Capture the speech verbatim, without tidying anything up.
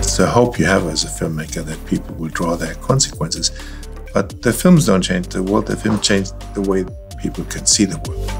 It's a hope you have as a filmmaker that people will draw their consequences. But the films don't change the world, the film changes the way people can see the world.